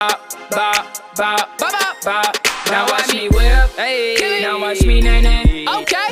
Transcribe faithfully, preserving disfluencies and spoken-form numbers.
bop, bop, bop, bop, bop. Now watch me whip, hey. Now watch me nay nay. Okay.